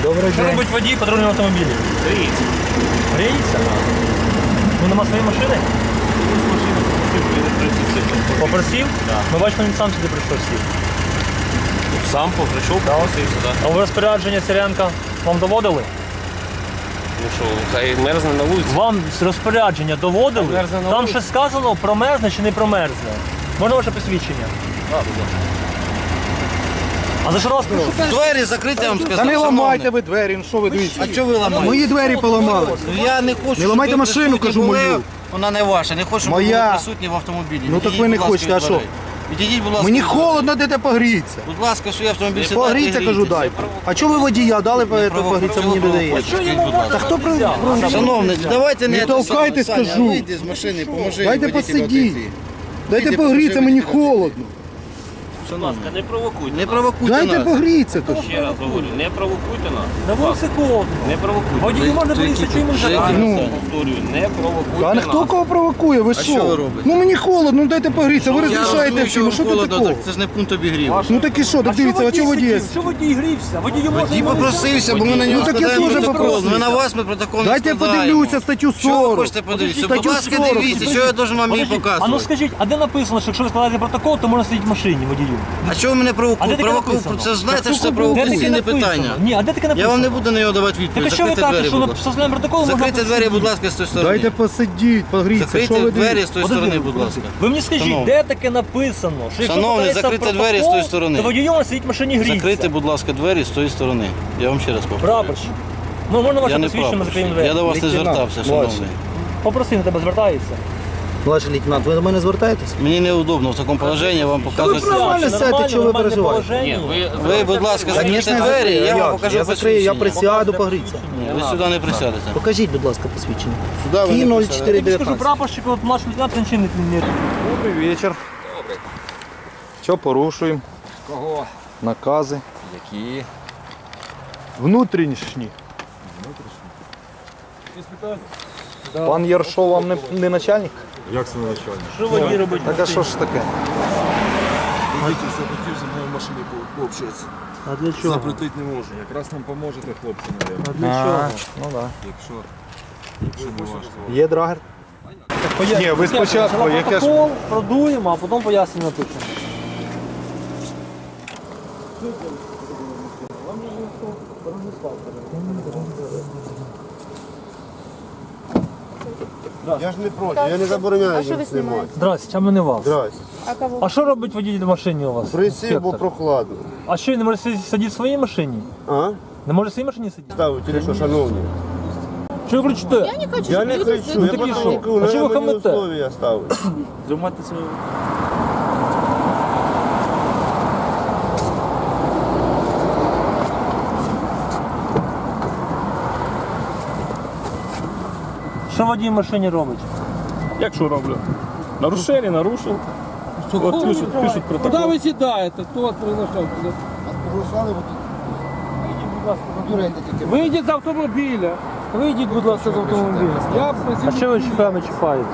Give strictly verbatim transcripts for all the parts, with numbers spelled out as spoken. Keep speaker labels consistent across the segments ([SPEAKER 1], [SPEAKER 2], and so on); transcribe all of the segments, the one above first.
[SPEAKER 1] Добрий
[SPEAKER 2] Що
[SPEAKER 1] день.
[SPEAKER 2] робить водій патрульного автомобіля?
[SPEAKER 3] Гріється.
[SPEAKER 2] Гріється? Ну нема своєї машини?
[SPEAKER 3] Ось машина попросив,
[SPEAKER 2] Попросив?
[SPEAKER 3] Да.
[SPEAKER 2] Ми бачимо, він сам сюди прийшов сів.
[SPEAKER 3] сам прийшов, попросився, так.
[SPEAKER 2] А в розпорядження Сиренка вам доводили?
[SPEAKER 3] Ну що, хай мерзне на вулиці.
[SPEAKER 2] Вам з розпорядження доводили?
[SPEAKER 3] Мерзне на
[SPEAKER 2] Там
[SPEAKER 3] вулиці.
[SPEAKER 2] щось сказано, промерзне чи не промерзне? Можна ваше посвідчення?
[SPEAKER 3] Так, будь ласка.
[SPEAKER 2] А за що вас прошу?
[SPEAKER 4] Двері закриті, я вам сказав.
[SPEAKER 1] Та не
[SPEAKER 4] шановний.
[SPEAKER 1] ламайте ви двері, ну що ви дивіться?
[SPEAKER 4] А чого ви ламаєте?
[SPEAKER 1] Мої двері поламали.
[SPEAKER 4] Я не хочу,
[SPEAKER 1] Не
[SPEAKER 4] щоб
[SPEAKER 1] ламайте
[SPEAKER 4] ви
[SPEAKER 1] машину,
[SPEAKER 4] присутні
[SPEAKER 1] кажу,
[SPEAKER 4] були.
[SPEAKER 1] мою.
[SPEAKER 4] Вона не ваша, не хочу, щоб ви
[SPEAKER 1] Моя.
[SPEAKER 4] були присутні в автомобілі.
[SPEAKER 1] Ну, так
[SPEAKER 4] Відійдіть,
[SPEAKER 1] ви не
[SPEAKER 4] будь ласка,
[SPEAKER 1] хочете, а
[SPEAKER 4] від
[SPEAKER 1] що?
[SPEAKER 4] дверей. Відійдіть, будь ласка.
[SPEAKER 1] Мені
[SPEAKER 4] від дверей.
[SPEAKER 1] холодно, де погріться.
[SPEAKER 4] Будь ласка, свій автомобіль сідайте і
[SPEAKER 1] Погріться, кажу,
[SPEAKER 4] грійтеся.
[SPEAKER 1] дайте. А чого ви водія дали погріться, мені не даєте?
[SPEAKER 4] Скажіть, будь ласка.
[SPEAKER 1] Та хто про...
[SPEAKER 4] Шановний, давайте не...
[SPEAKER 1] Не толкайте,
[SPEAKER 4] Саня,
[SPEAKER 1] скажу.
[SPEAKER 4] Вийди з машини, поможи.
[SPEAKER 1] Дайте
[SPEAKER 4] водителю
[SPEAKER 1] посидіть.
[SPEAKER 4] отойти.
[SPEAKER 1] Дайте
[SPEAKER 4] Вийди,
[SPEAKER 1] погріться,
[SPEAKER 4] поможи
[SPEAKER 1] мені
[SPEAKER 4] водителю.
[SPEAKER 1] холодно.
[SPEAKER 3] Будь ласка, не провокуйте.
[SPEAKER 4] Не провокуйте
[SPEAKER 1] Дайте
[SPEAKER 4] нас.
[SPEAKER 1] погріться то.
[SPEAKER 3] Ще раз говорю, не провокуйте нас.
[SPEAKER 2] На вулиці холодно.
[SPEAKER 3] Не провокуйте.
[SPEAKER 2] Водій можна боїться, що йому
[SPEAKER 4] Вже
[SPEAKER 2] жарко.
[SPEAKER 1] Ну.
[SPEAKER 3] Повторюю, не провокуйте
[SPEAKER 1] Та не
[SPEAKER 3] нас.
[SPEAKER 1] хто кого провокує, ви
[SPEAKER 4] що ви
[SPEAKER 1] що?
[SPEAKER 4] робите?
[SPEAKER 1] Ну мені холодно, ну дайте погріться, ви
[SPEAKER 4] Я
[SPEAKER 1] розрішаєте
[SPEAKER 4] розумію,
[SPEAKER 1] всім, ну що тут
[SPEAKER 4] холодно,
[SPEAKER 1] такого?
[SPEAKER 4] так це ж не пункт обігріву.
[SPEAKER 1] Ну так і що, так дивіться, а чого водій?
[SPEAKER 2] Що водій грівся? Водію можна
[SPEAKER 4] Водій
[SPEAKER 2] йому не
[SPEAKER 4] попросився, бо ми на нього
[SPEAKER 1] Ну, так я
[SPEAKER 4] складаємо
[SPEAKER 1] теж
[SPEAKER 4] протокол.
[SPEAKER 1] попросився.
[SPEAKER 4] Ми на вас ми протокол не
[SPEAKER 1] Дайте я
[SPEAKER 4] складаємо.
[SPEAKER 1] подивлюся статтю
[SPEAKER 4] Що ви
[SPEAKER 1] сорок.
[SPEAKER 4] хочете подивитися?
[SPEAKER 1] Статтю
[SPEAKER 4] Будь ласка,
[SPEAKER 1] сорок.
[SPEAKER 4] дивіться, що я должен вам її
[SPEAKER 2] Подождіть, а ну
[SPEAKER 4] показувати.
[SPEAKER 2] скажіть, а де написано, що якщо ви складаєте протокол, то можна сидіти в машині водію?
[SPEAKER 4] А чого ви мене
[SPEAKER 2] А де
[SPEAKER 4] провокуєте?
[SPEAKER 2] таке
[SPEAKER 4] Провоку...
[SPEAKER 2] написано?
[SPEAKER 4] Це ж знаєте, що це
[SPEAKER 2] Де таке
[SPEAKER 4] провокаційне
[SPEAKER 2] написано?
[SPEAKER 4] питання.
[SPEAKER 2] Ні, а де таке написано?
[SPEAKER 4] Я вам не буду на нього давати
[SPEAKER 2] Так
[SPEAKER 4] відповідь.
[SPEAKER 2] а що ви
[SPEAKER 4] Закрийте
[SPEAKER 2] кажете,
[SPEAKER 4] двері,
[SPEAKER 2] що
[SPEAKER 4] будь
[SPEAKER 2] на
[SPEAKER 4] ласка.
[SPEAKER 2] составляємо протокол можна
[SPEAKER 4] Закрийте двері, будь ласка, з тої сторони.
[SPEAKER 1] Дайте посидіть, погріться, що
[SPEAKER 4] Закрийте
[SPEAKER 1] ви
[SPEAKER 4] двері
[SPEAKER 1] дивитесь?
[SPEAKER 4] з тої
[SPEAKER 2] Подожди,
[SPEAKER 4] сторони, будь ласка.
[SPEAKER 2] Ви мені скажіть,
[SPEAKER 4] Шановний.
[SPEAKER 2] де таке написано? Що якщо
[SPEAKER 4] Шановний,
[SPEAKER 2] подається
[SPEAKER 4] закрийте
[SPEAKER 2] протокол,
[SPEAKER 4] двері з тої сторони.
[SPEAKER 2] то водію можна сидіти в машині гріться.
[SPEAKER 4] Закрийте, будь ласка, двері з тої сторони. Я вам ще раз повторюю.
[SPEAKER 2] Прапорщик. Ну можна
[SPEAKER 4] Я
[SPEAKER 2] ваше
[SPEAKER 4] не
[SPEAKER 2] посвідчення, ми закриємо
[SPEAKER 4] прапорщик.
[SPEAKER 2] двері.
[SPEAKER 4] Я до вас не
[SPEAKER 1] Лейтенант,
[SPEAKER 4] звертався,
[SPEAKER 1] младший.
[SPEAKER 4] шановний.
[SPEAKER 2] Попроси, на тебе звертається.
[SPEAKER 1] Младший лейтенант, ви до мене звертаєтесь?
[SPEAKER 4] Мені неудобно в такому положенні вам показувати.
[SPEAKER 1] Нормально сядьте, чого ви переживаєте?
[SPEAKER 3] Ні, ви,
[SPEAKER 4] Ви, будь ласка, закрийте
[SPEAKER 1] Звісно,
[SPEAKER 4] двері, я
[SPEAKER 1] як?
[SPEAKER 4] вам покажу
[SPEAKER 1] Я закрию, я
[SPEAKER 4] посвідчення.
[SPEAKER 1] присяду, погріться.
[SPEAKER 4] Ні, ви сюди не присядете.
[SPEAKER 1] Покажіть, будь ласка, посвідчення.
[SPEAKER 4] Сюди ви
[SPEAKER 1] Ті
[SPEAKER 4] не
[SPEAKER 1] нуль
[SPEAKER 4] присядете.
[SPEAKER 1] чотири
[SPEAKER 2] Я тобі скажу,
[SPEAKER 1] дев'ятнадцять.
[SPEAKER 2] прапорщик, от младший лейтенант нічим не...
[SPEAKER 1] Добрий вечір. Що порушуємо?
[SPEAKER 5] Кого?
[SPEAKER 1] Накази.
[SPEAKER 5] Які?
[SPEAKER 1] Внутрішні. Пан Яршов вам не, не начальник?
[SPEAKER 5] Як це не начальник?
[SPEAKER 2] Що водій робить?
[SPEAKER 1] Так а що ж таке?
[SPEAKER 5] Водитель захотів зі мною в машині пообщатися.
[SPEAKER 2] А для чого?
[SPEAKER 5] Запретити не можу. Якраз нам поможете, хлопці, мабуть.
[SPEAKER 2] А для чого?
[SPEAKER 1] Ну так.
[SPEAKER 5] Якщо, якщо не важко.
[SPEAKER 1] Да. Є драгер? Ні, ви спочатку, яке ж...
[SPEAKER 2] Протокол продуємо, а потім пояснення напишемо.
[SPEAKER 6] Я ж не проти, я не забороняю
[SPEAKER 7] А що ви
[SPEAKER 6] їм знімати.
[SPEAKER 7] знімаєте?
[SPEAKER 2] Здрасте, а ми не вас.
[SPEAKER 6] Здрасте.
[SPEAKER 7] А кого?
[SPEAKER 2] А що робить водій в машині у вас?
[SPEAKER 6] Присів, бо
[SPEAKER 2] Інспектор?
[SPEAKER 6] прохладно.
[SPEAKER 2] А що, він не може сидіти в своїй машині?
[SPEAKER 6] А?
[SPEAKER 2] Не може в своїй машині сидіти?
[SPEAKER 6] Ставить, чи що, шановні?
[SPEAKER 2] Що ви кричите?
[SPEAKER 7] Я не хочу.
[SPEAKER 6] Я не
[SPEAKER 7] щоб
[SPEAKER 6] кричу,
[SPEAKER 7] люди
[SPEAKER 6] я
[SPEAKER 2] такі
[SPEAKER 6] просто
[SPEAKER 2] що?
[SPEAKER 6] не кажу,
[SPEAKER 2] А чого ви
[SPEAKER 6] на мені
[SPEAKER 2] хамите?
[SPEAKER 6] условия ставлю.
[SPEAKER 2] Що водій в машині робить?
[SPEAKER 8] Як що роблю? Нарушення, нарушив. От пишуть, пишуть
[SPEAKER 9] Куда
[SPEAKER 8] протокол.
[SPEAKER 9] вы седаете? Кто вас приглашал? Выйдите з автомобіля.
[SPEAKER 2] Вийдіть, будь ласка, з автомобіля.
[SPEAKER 9] Я
[SPEAKER 2] А
[SPEAKER 9] просив.
[SPEAKER 2] що ви чекаємо чіпаєте?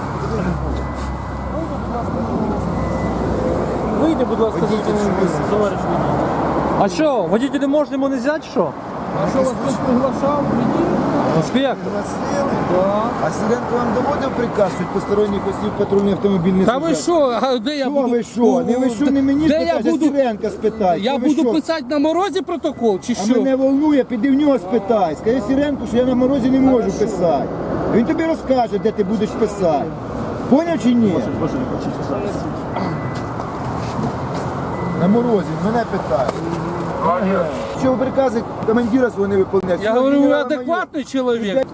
[SPEAKER 2] Вийди, будь ласка, з автомобіля, товариш водій. А що, водитель не можна йому не взяти, що?
[SPEAKER 9] А що вас хтось приглашав?
[SPEAKER 2] Інспектор?
[SPEAKER 6] А Сиренко вам доводив приказ, що посторонніх осіб патрульний автомобіль не
[SPEAKER 9] Та ви що? А де я
[SPEAKER 6] Що
[SPEAKER 9] буду?
[SPEAKER 6] ви що? Не ви що, не мені
[SPEAKER 9] Де я
[SPEAKER 6] спитати, а
[SPEAKER 9] буду?
[SPEAKER 6] Сиренка спитай.
[SPEAKER 9] Я буду писати на морозі протокол чи
[SPEAKER 6] А
[SPEAKER 9] що?
[SPEAKER 6] мене волнує, піди в нього спитай. Скажи Сиренку, що я на морозі не можу писати. Він тобі розкаже, де ти будеш писати. Поняв чи ні? На морозі, мене питає. Що ви прикази командира свого не виконуєте?
[SPEAKER 9] Я говорю, ви адекватний чоловік.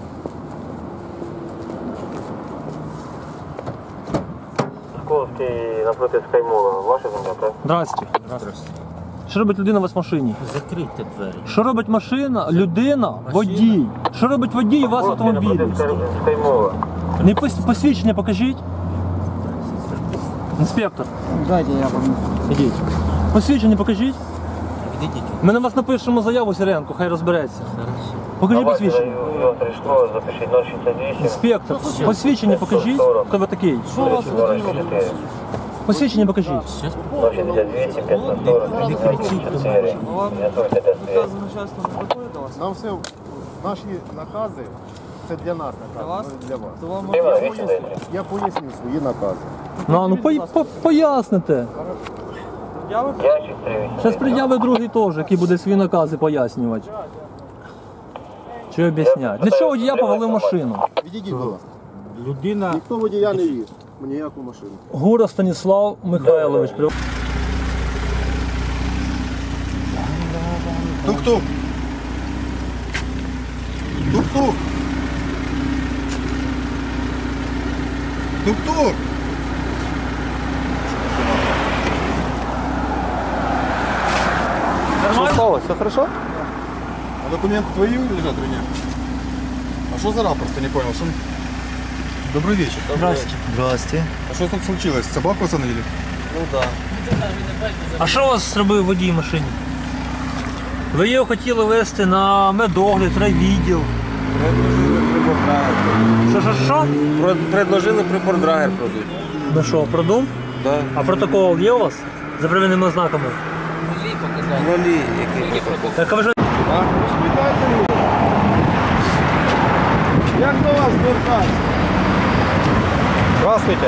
[SPEAKER 2] Сковський напроти Скаймола. Ваша земля, так? Здрасте. Що робить людина у вас в машині?
[SPEAKER 4] Закрийте двері.
[SPEAKER 2] Що робить машина, людина, водій? Що робить водій у вас в автомобілі? Не пос- посвідчення покажіть. Інспектор,
[SPEAKER 9] Дайте я вам.
[SPEAKER 2] ідіть. Посвідчення покажіть. Ми на вас напишемо заяву Сиренко, хай розбереться. Покажіть посвідчення. Інспектор, посвідчення покажіть, хто ви такий. Посвідчення покажіть.
[SPEAKER 5] Нам все, наші накази, це для нас накази, не для вас. Я поясню свої накази.
[SPEAKER 2] Ну, ну по, по, поясните. Зараз пред'яви другий теж, який буде свої накази пояснювати. Чи об'ясняти? Для чого водія повели машину?
[SPEAKER 5] Відійдіть, будь ласка. Людина... Ніхто водія не віз, ніяку машину.
[SPEAKER 2] Гура Станіслав Михайлович.
[SPEAKER 5] Тук-тук. Тук-тук. Тук-тук.
[SPEAKER 1] Що сталося? Все хорошо?
[SPEAKER 5] А документы твои лежат или нет? А что за рапорт? Я не понял. Что... Добрый вечер.
[SPEAKER 2] Здравствуйте.
[SPEAKER 6] Здрасте.
[SPEAKER 5] А что тут случилось? Собаку остановили?
[SPEAKER 2] А що у вас зробив водій в машині? Ви його хотіли везти на медогляд, райвідділ. Що, що, що?
[SPEAKER 3] Предложили прибордрагер продати.
[SPEAKER 2] Ну що, продум?
[SPEAKER 3] Да.
[SPEAKER 2] А протокол є у вас? За первинними ознаками?
[SPEAKER 3] Нулі, який протокол.
[SPEAKER 2] Так, а ви ж...
[SPEAKER 5] Як до вас звертатися?
[SPEAKER 1] Здравствуйте.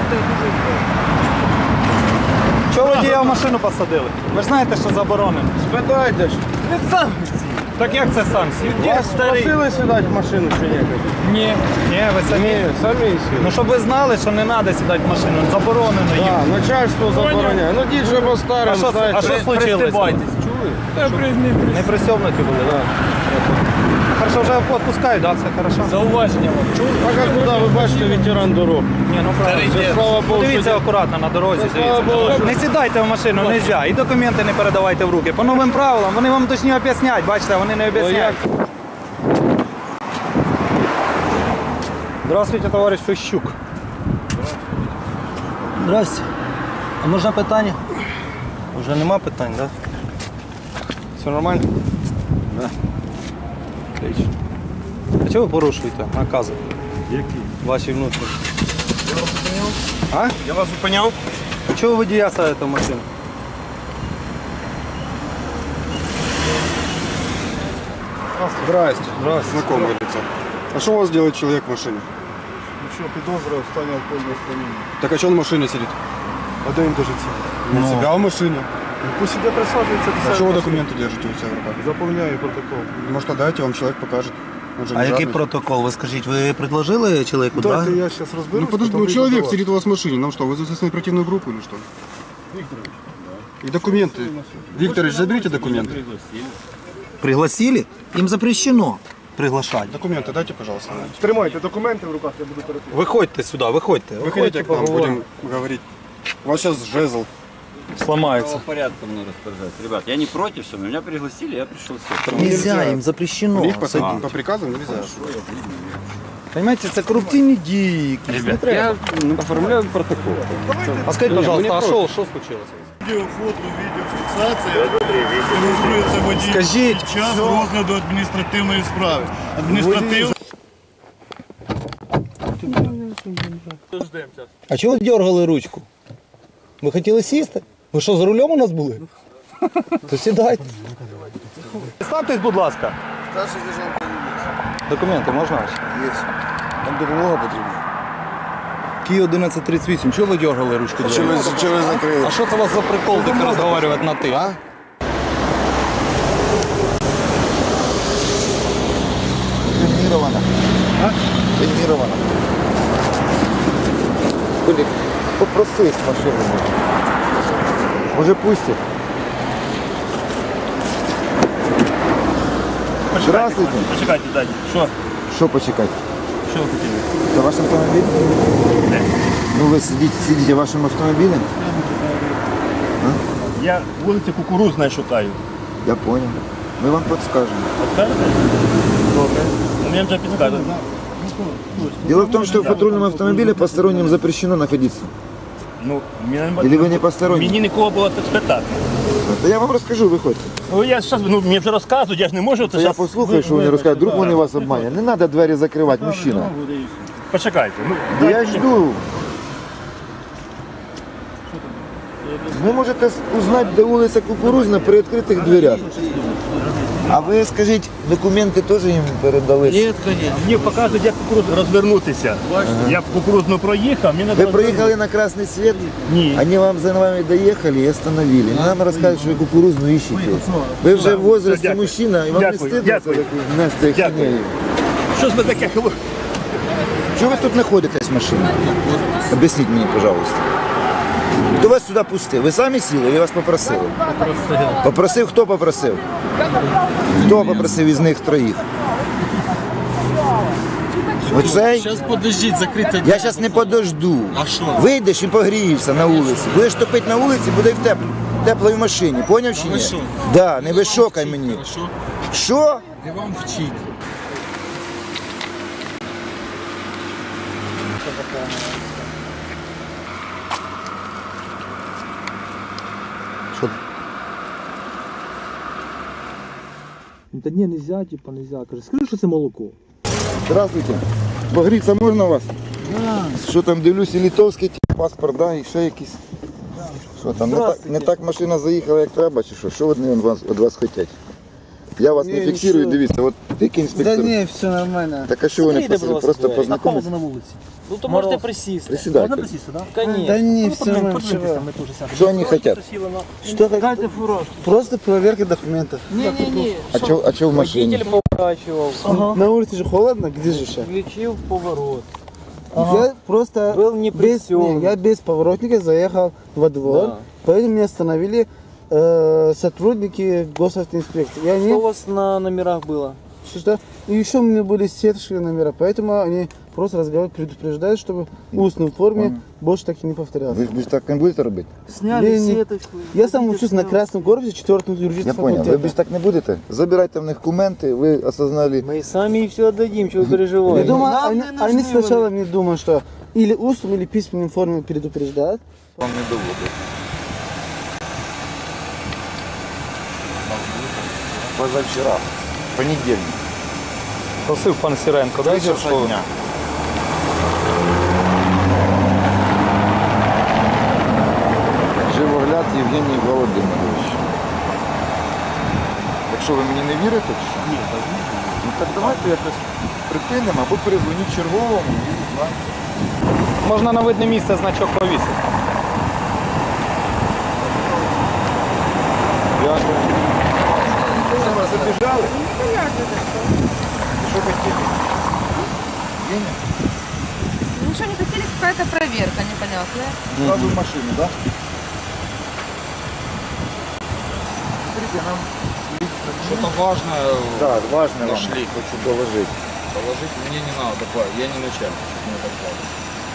[SPEAKER 1] Чого водія в машину посадили? Ви ж знаєте, що заборонено.
[SPEAKER 5] Спитайте ж.
[SPEAKER 1] Так як це сам сів?
[SPEAKER 5] Вас просили сідати в машину чи ні?
[SPEAKER 1] Ні. Ні, ви самі.
[SPEAKER 5] Ні, самі сіли.
[SPEAKER 1] Ну щоб ви знали, що не треба сідати в машину, заборонено їм.
[SPEAKER 5] Так, начальство забороняє. Ну діть же по
[SPEAKER 1] А
[SPEAKER 5] старому,
[SPEAKER 1] що,
[SPEAKER 5] знаєте.
[SPEAKER 1] а що случилось? Не пристебнуті були, так. Хорошо, вже відпускають, так, все хорошо.
[SPEAKER 2] Зауваження вам.
[SPEAKER 5] Так а куди ви бачите ветеран дорог?
[SPEAKER 1] Ні, ну правильно.
[SPEAKER 5] Це, слава Богу,
[SPEAKER 1] Дивіться
[SPEAKER 5] що-
[SPEAKER 1] акуратно на дорозі,
[SPEAKER 5] Слава Богу,
[SPEAKER 1] дивіться.
[SPEAKER 5] що-
[SPEAKER 1] Не сідайте в машину, не можна. І документи не передавайте в руки. По новим правилам, вони вам точні об'яснять, бачите, вони не об'ясняють. Здравствуйте, товариш Фещук.
[SPEAKER 6] Здрасте. А можна питання? Уже нема питань, так?
[SPEAKER 1] Все нормально? Да. Отлично. А чого ви порушуєте накази?
[SPEAKER 6] Які?
[SPEAKER 1] Ваші внутрішні. А?
[SPEAKER 5] Я вас зупиняв?
[SPEAKER 1] А чого ви водія садите в машину?
[SPEAKER 5] Здрасте. Здрасте. Знакомое лицо. А что у вас делает человек в машине?
[SPEAKER 7] Ну что, подозра в стані алкогольного сп'яніння.
[SPEAKER 5] Так а что он в машине сидит?
[SPEAKER 7] А де він держить себе?
[SPEAKER 5] У себя в машине.
[SPEAKER 7] Пусть іде присаджується до
[SPEAKER 5] А
[SPEAKER 7] себе.
[SPEAKER 5] что вы документы держите у себя в руках?
[SPEAKER 7] Заповняю протокол.
[SPEAKER 5] Может, отдайте, вам человек покажет. Он же
[SPEAKER 6] А
[SPEAKER 5] не
[SPEAKER 6] який
[SPEAKER 5] жадный.
[SPEAKER 6] протокол? Ви скажіть, ви предложили чоловіку,
[SPEAKER 7] Дайте
[SPEAKER 6] так?
[SPEAKER 7] я зараз розберусь.
[SPEAKER 5] Ну подожди,
[SPEAKER 7] потім
[SPEAKER 5] ну
[SPEAKER 7] вийду
[SPEAKER 5] человек
[SPEAKER 7] до вас.
[SPEAKER 5] сидит у вас в машине. Нам что, вы за оперативную группу или что? И документы. Викторович, заберите документы.
[SPEAKER 6] Пригласили? Їм запрещено приглашати.
[SPEAKER 5] Документы дайте, пожалуйста.
[SPEAKER 7] Тримайте документи в руках, я буду переписувати.
[SPEAKER 1] Виходьте сюди, виходьте.
[SPEAKER 5] Выходите к нам, будем говорить. У вас сейчас жезл.
[SPEAKER 1] Сломається.
[SPEAKER 10] Порядком мне распоряжаться. Ребят, я не против, что меня пригласили, я пришел все.
[SPEAKER 6] Нельзя, їм запрещено.
[SPEAKER 5] У них по, по приказам нельзя.
[SPEAKER 1] Понимаете, це корупційні дії якісь. Не
[SPEAKER 10] Ребят,
[SPEAKER 1] треба.
[SPEAKER 10] я ну, оформляю протокол.
[SPEAKER 1] А скажіть, пожалуйста, а що, що случилось?
[SPEAKER 7] Відео, фото, відеофіксація. Демонструється водій
[SPEAKER 1] Скажіть.
[SPEAKER 7] під час розгляду адміністративної справи. Адміністративна...
[SPEAKER 6] А чого ви дергали ручку? Ви хотіли сісти? Ви що, за рулем у нас були? То сідайте.
[SPEAKER 1] Ставтесь, будь ласка.
[SPEAKER 7] Старший сержант перевіз.
[SPEAKER 1] Документи можна ваші?
[SPEAKER 7] Є. Нам допомога потрібна.
[SPEAKER 6] Київ одинадцять тридцять вісім, чого ви дергали ручку?
[SPEAKER 7] Чи ви, чи ви закрили?
[SPEAKER 1] А що це у вас за прикол, так розмовляти на ти, а?
[SPEAKER 6] Фільмірована. А? Фільмірована. Кулік, попроси з машини. Може пустять? Здравствуйте.
[SPEAKER 8] Почекайте, дайте. Що?
[SPEAKER 6] Що почекати?
[SPEAKER 8] Що ви хотіли?
[SPEAKER 6] Це ваш автомобіль?
[SPEAKER 8] Де?
[SPEAKER 6] Ну ви сидите, сидите в вашому автомобілі?
[SPEAKER 8] Я вулиця Кукурузна шукаю.
[SPEAKER 6] Я понял. Ми вам подскажем.
[SPEAKER 8] Підскажете? Добре. Мені вже підскажуть.
[SPEAKER 6] Дело в том, что в патрульном автомобиле посторонним запрещено находиться.
[SPEAKER 8] Ну, мені,
[SPEAKER 6] Или вы не посторонний?
[SPEAKER 8] мені нікого було так спитати.
[SPEAKER 6] Это я вам расскажу, выходите.
[SPEAKER 8] Ну, я зараз, ну, мені вже розказують, я ж не можу. Це
[SPEAKER 6] Я
[SPEAKER 8] щас-
[SPEAKER 6] послухаю, що вони розказують. Вдруг вони вас обманять. Не надо двері закривати, мужчина.
[SPEAKER 8] Почекайте. Ну,
[SPEAKER 6] Да я
[SPEAKER 8] дайте-
[SPEAKER 6] жду. ви можете узнати, де вулиця Кукурузна при відкритих дверях. А ви скажіть, документи теж їм передали?
[SPEAKER 4] Ні, звісно.
[SPEAKER 8] Мені показують, як кукурудзу розвернутися. Я в кукурудзну проїхав, мені
[SPEAKER 6] Вы
[SPEAKER 8] треба
[SPEAKER 6] проехали на красный свет?
[SPEAKER 8] Нет.
[SPEAKER 6] Они вам за вами доехали и остановили. И нам рассказывают, что вы кукурузную ищете. Вы уже в возрасте
[SPEAKER 8] Дякую.
[SPEAKER 6] мужчина, и вам не
[SPEAKER 8] Дякую,
[SPEAKER 6] стыдно
[SPEAKER 8] дякую.
[SPEAKER 6] за такую Настя ахинею?
[SPEAKER 8] Що ж ви таке говорите?
[SPEAKER 6] Чего вы тут находитесь, машина? Объясните мне, пожалуйста. Кто вас сюда пустил? Вы сами сели или вас попросили? Попросив. Попросив? Хто попросив? Хто попросив із них троїх? Оцей?
[SPEAKER 9] Зараз подождіть, закрити.
[SPEAKER 6] Я зараз не подожду.
[SPEAKER 9] А що?
[SPEAKER 6] Вийдеш і погрієшся на вулиці. Будеш топити на вулиці, буде в теп... теплій машині. Поняв чи ні?
[SPEAKER 9] що?
[SPEAKER 6] Да, не вишокай мені.
[SPEAKER 9] Що?
[SPEAKER 6] Що?
[SPEAKER 9] Не вам вчить.
[SPEAKER 2] Та ні, нельзя, типа, нельзя. Каже, скажи, що це молоко.
[SPEAKER 6] Здравствуйте. Погріться можна у вас? Да. Що там, дивлюсь, і литовський ті, паспорт, да, і ще якийсь. Що там, не так, не так машина заїхала, як треба, чи що? Що вони від вас, від вас хочуть? Я вас не фіксую, дивіться, от тільки інспектор.
[SPEAKER 9] Да ні, все нормально.
[SPEAKER 6] Так а що вони просили? Просто познайомитися?
[SPEAKER 2] на вулиці.
[SPEAKER 1] Ну то можете присісти.
[SPEAKER 6] Присідайте.
[SPEAKER 2] Можна присісти, так?
[SPEAKER 1] Конечно.
[SPEAKER 9] Да ні,
[SPEAKER 2] Ну,
[SPEAKER 9] все
[SPEAKER 2] подивимось,
[SPEAKER 9] нормально.
[SPEAKER 2] подивимося, ми теж сядемо.
[SPEAKER 6] Що вони хочуть?
[SPEAKER 9] Что хотите? Просто проверка документов.
[SPEAKER 1] Не-не-не.
[SPEAKER 6] А чого а чо в машині?
[SPEAKER 1] Водитель поворачивал,
[SPEAKER 9] На улице же холодно, где же сейчас?
[SPEAKER 1] включил поворот.
[SPEAKER 9] Я просто
[SPEAKER 1] Был не
[SPEAKER 9] без, не,
[SPEAKER 1] пристёгнут.
[SPEAKER 9] я без поворотника заехал во двор,
[SPEAKER 1] Да.
[SPEAKER 9] поэтому меня остановили э, сотрудники госавтоинспекции. И они,
[SPEAKER 1] Что у вас на номерах было?
[SPEAKER 9] что, и еще у меня были сетшие номера, поэтому они просто разговаривают, предупреждают, чтобы в устной форме больше так и не повторялось.
[SPEAKER 6] Ви, ви ж так не будете робити?
[SPEAKER 1] Сняли
[SPEAKER 9] Не, не.
[SPEAKER 1] сеточку.
[SPEAKER 9] Я сам учусь на Красном корпусе, четвертом
[SPEAKER 6] Я
[SPEAKER 9] юридическом
[SPEAKER 6] понял. Ви
[SPEAKER 9] факультете.
[SPEAKER 6] більш так не будете? Забирайте в них документи, ви осознали.
[SPEAKER 1] Мы сами и все отдадим, чего вы
[SPEAKER 9] Я
[SPEAKER 1] переживаете.
[SPEAKER 9] думаю,
[SPEAKER 1] Нам
[SPEAKER 9] они,
[SPEAKER 1] не нужны
[SPEAKER 9] они
[SPEAKER 1] вы.
[SPEAKER 9] сначала мне думают, что или устным, или письменной форме предупреждают.
[SPEAKER 6] Вам не доводить. Позавчора, понедельник.
[SPEAKER 1] Просив пан Сиренко, да?
[SPEAKER 6] Часа дня. Живогляд Євгеній Володимирович. Якщо ви мені не вірите, то що? Ні, ну так давайте якось припинимо або перезвоніть черговому і знаєте.
[SPEAKER 1] Можна на видне місце значок повісити.
[SPEAKER 6] Дякую. Що вас забіжали? Що хотіли? Єня?
[SPEAKER 11] Ничего не хотели, какая-то проверка непонятная.
[SPEAKER 6] Сразу в машину, да? Смотрите, нам
[SPEAKER 10] Что-то важное
[SPEAKER 6] да, важное вам
[SPEAKER 10] нашли.
[SPEAKER 6] хочу доложить.
[SPEAKER 10] Положить мне не надо, я не начальник, чтобы мне так делать.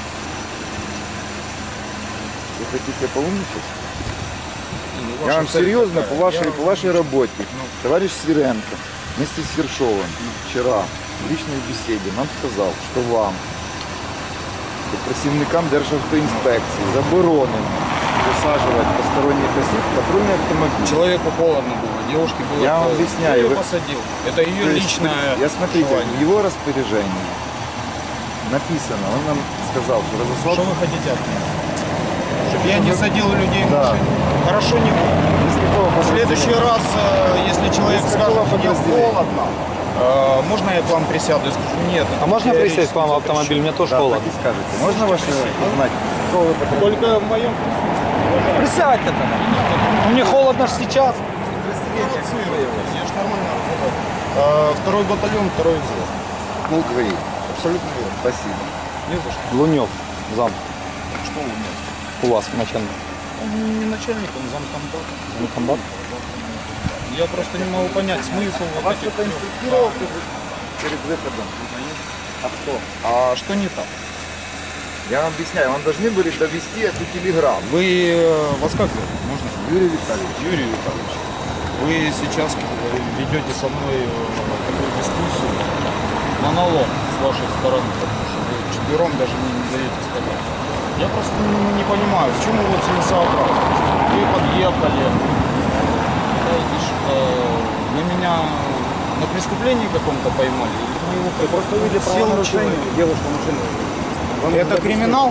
[SPEAKER 6] Вы хотите поумничать?
[SPEAKER 10] Ну,
[SPEAKER 6] Я
[SPEAKER 10] ваша
[SPEAKER 6] вам
[SPEAKER 10] цель
[SPEAKER 6] серьезно
[SPEAKER 10] какая?
[SPEAKER 6] по вашей,
[SPEAKER 10] Я-
[SPEAKER 6] по вашей работе. Товарищ Сиренко вместе с Ершовым вчера в личной беседе нам сказал, что вам і працівникам Державтоінспекції заборонено висаджувати посторонніх осіб в патрульний автомобіль.
[SPEAKER 10] Человеку холодно было, девушке было
[SPEAKER 6] Я вам
[SPEAKER 10] холодно.
[SPEAKER 6] объясняю,
[SPEAKER 10] Я ее
[SPEAKER 6] вы-
[SPEAKER 10] посадил. Это ее
[SPEAKER 6] То есть,
[SPEAKER 10] личное
[SPEAKER 6] Я смотрите,
[SPEAKER 10] желание.
[SPEAKER 6] в его распоряжении написано, он нам сказал, что разослал...
[SPEAKER 10] Что вы хотите от меня? Чтобы я не садил людей в
[SPEAKER 6] Да.
[SPEAKER 10] машину? Хорошо, не буду.
[SPEAKER 6] Из какого
[SPEAKER 10] В следующий раз, э, если человек
[SPEAKER 6] Из
[SPEAKER 10] скажет,
[SPEAKER 6] какого
[SPEAKER 10] мне
[SPEAKER 6] подразделения?
[SPEAKER 10] холодно, э, можно я к вам присяду? Я скажу, нет.
[SPEAKER 1] А можно
[SPEAKER 10] я
[SPEAKER 1] присесть к вам в
[SPEAKER 10] лично
[SPEAKER 1] автомобиль? Мне тоже
[SPEAKER 6] Да,
[SPEAKER 1] холодно.
[SPEAKER 6] так и скажете. Можно ваше узнать? Какого вы подразделения?
[SPEAKER 10] Только в моем
[SPEAKER 1] Присядьте тогда. Мне холодно ж сейчас.
[SPEAKER 10] провоцирую. Я же нормально работаю. Э, Второй батальон, второй взвод.
[SPEAKER 6] Полк ГАИ.
[SPEAKER 10] Абсолютно верно.
[SPEAKER 6] Спасибо.
[SPEAKER 10] Не за что.
[SPEAKER 1] Лунев, зам,
[SPEAKER 10] Что у меня?
[SPEAKER 1] у вас начальник.
[SPEAKER 10] Он не начальник, он замкомбат.
[SPEAKER 1] Замкомбат?
[SPEAKER 10] Я просто не могу понять смысл вот
[SPEAKER 6] Вас
[SPEAKER 10] этих
[SPEAKER 6] кто-то
[SPEAKER 10] трех.
[SPEAKER 6] инструктировал перед, перед выходом? А кто?
[SPEAKER 10] А что не так?
[SPEAKER 6] Я вам объясняю, вам должны были довести эту телеграмму.
[SPEAKER 10] Вы, э, вас как зовут? Можно?
[SPEAKER 6] Юрий Витальевич.
[SPEAKER 10] Юрий Витальевич, вы сейчас ведете со мной э, такую дискуссию, монолог с вашей стороны, потому что вы четвером даже не, не даете сказать. Я просто не, не понимаю, в чем его целесообразность. Вы подъехали, считаете, что вы меня на преступлении каком-то поймали? Или вы его просто увидели
[SPEAKER 6] Правонарушение, девушка машина.
[SPEAKER 10] Это криминал?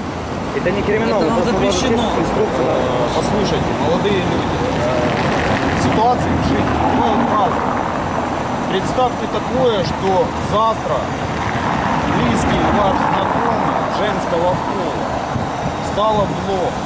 [SPEAKER 1] Это не криминал,
[SPEAKER 10] Это нам запрещено. Послушайте, молодые люди, ситуации в жизни бывают разные. Представьте такое, что завтра близкий ваш знакомый женского пола стало плохо.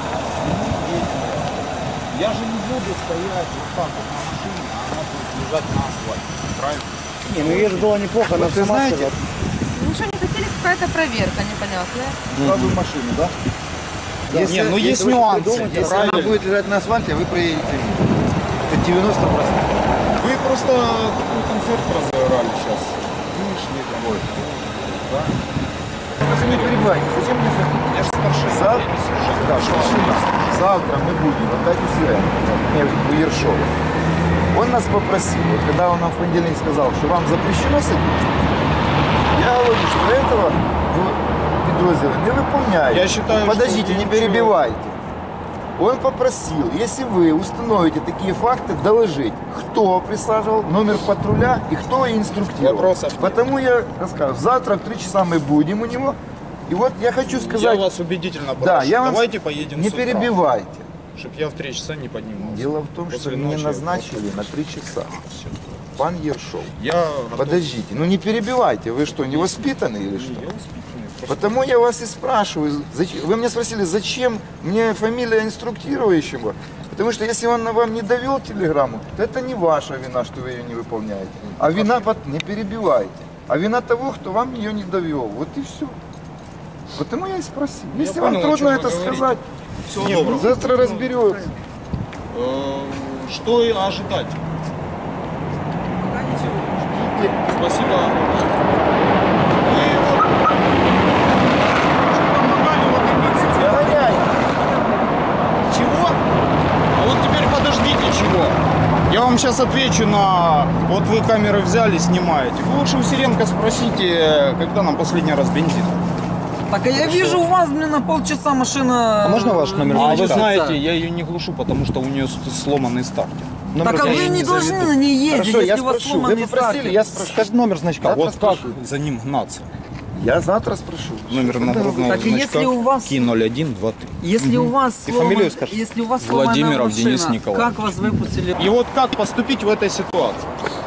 [SPEAKER 10] Я же не буду стоять вот так вот на машине, а она будет лежать на асфальте. Правильно?
[SPEAKER 1] Не, ну ей же было неплохо, она
[SPEAKER 5] Вы
[SPEAKER 1] сама
[SPEAKER 5] знаете,
[SPEAKER 1] сказала.
[SPEAKER 11] Ну что, не хотели, какая-то проверка непонятная.
[SPEAKER 5] сразу в машину, да?
[SPEAKER 10] Не, ну есть
[SPEAKER 6] вы
[SPEAKER 10] нюансы,
[SPEAKER 6] думаете, если
[SPEAKER 10] правильно.
[SPEAKER 6] она будет лежать на асфальте, вы проедете. Это девяносто процентов.
[SPEAKER 10] Вы просто такой концерт разыграли сейчас.
[SPEAKER 6] Лишний такой. Да? Вы не перебивайте. Зачем мне ходить?
[SPEAKER 10] Я же старший.
[SPEAKER 6] Завтра, да, старшина. Завтра мы будем отдать у себя, у Ершова. Он нас попросил, вот когда он нам в понедельник сказал, что вам запрещено садиться, я говорю, что этого подозреваю не выполняете.
[SPEAKER 10] Я считаю,
[SPEAKER 6] Подождите,
[SPEAKER 10] что
[SPEAKER 6] не
[SPEAKER 10] ничего.
[SPEAKER 6] перебивайте. Он попросил, если вы установите такие факты, доложить, кто присаживал, номер патруля и кто инструктировал.
[SPEAKER 10] Вопросов нет.
[SPEAKER 6] Потому я рассказываю, завтра в три часа мы будем у него. И вот я хочу сказать...
[SPEAKER 10] Я вас убедительно прошу.
[SPEAKER 6] Да, я вам...
[SPEAKER 10] Давайте поедем
[SPEAKER 6] Не
[SPEAKER 10] с утра,
[SPEAKER 6] перебивайте.
[SPEAKER 10] чтобы я в три часа не поднимался.
[SPEAKER 6] Дело в том, что
[SPEAKER 10] После
[SPEAKER 6] мне
[SPEAKER 10] ночи
[SPEAKER 6] назначили на три часа. Пан Ершов.
[SPEAKER 10] Я
[SPEAKER 6] Подождите, ну не перебивайте, вы что, не воспитаны или что? Потому я вас и спрашиваю, зачем- вы меня спросили, зачем мне фамилия инструктирующего? Потому что если он на вам не довел телеграмму, то это не ваша вина, что вы ее не выполняете. А вина, пот- не перебивайте, а вина того, кто вам ее не довел. Вот и все. Потому я и спросил. Если вам
[SPEAKER 10] понял, о
[SPEAKER 6] трудно
[SPEAKER 10] чем
[SPEAKER 6] это
[SPEAKER 10] вы говорите.
[SPEAKER 6] сказать,
[SPEAKER 10] Всего
[SPEAKER 6] нет,
[SPEAKER 10] доброго.
[SPEAKER 6] завтра разберется.
[SPEAKER 10] Э, Что и ожидать? Спасибо. Чего? А вот теперь подождите, чего? Я вам сейчас отвечу на... Вот вы камеры взяли, снимаете. Вы лучше у Сиренко спросите, когда нам последний раз бензин.
[SPEAKER 12] Так а я вижу, у вас, блин, на полчаса машина...
[SPEAKER 1] А можно ваш номер?
[SPEAKER 10] А вы
[SPEAKER 1] телефона?
[SPEAKER 10] знаете, я ее не глушу, потому что у нее с- сломанный стартер.
[SPEAKER 1] Номер
[SPEAKER 12] Так а вы
[SPEAKER 1] телефона.
[SPEAKER 12] не должны на ней ездить,
[SPEAKER 6] Хорошо,
[SPEAKER 12] если
[SPEAKER 6] я
[SPEAKER 12] у вас
[SPEAKER 6] спрошу.
[SPEAKER 12] сломанный
[SPEAKER 6] Вы попросили,
[SPEAKER 12] стартер.
[SPEAKER 6] я спрошу.
[SPEAKER 1] Скажи номер значка.
[SPEAKER 6] Завтра
[SPEAKER 10] Вот как
[SPEAKER 6] спрошу.
[SPEAKER 10] за ним гнаться?
[SPEAKER 6] Я завтра спрошу.
[SPEAKER 10] Номер нагрудного
[SPEAKER 12] Так и
[SPEAKER 10] значка
[SPEAKER 12] если у вас-
[SPEAKER 10] Ки ноль один два три.
[SPEAKER 12] Если у вас
[SPEAKER 1] И
[SPEAKER 12] сломан-
[SPEAKER 1] фамилию скажи.
[SPEAKER 12] если у вас сломанная
[SPEAKER 10] Владимиров
[SPEAKER 12] машина,
[SPEAKER 10] Денис Николаевич.
[SPEAKER 12] как вас выпустили?
[SPEAKER 10] И вот как поступить в этой ситуации?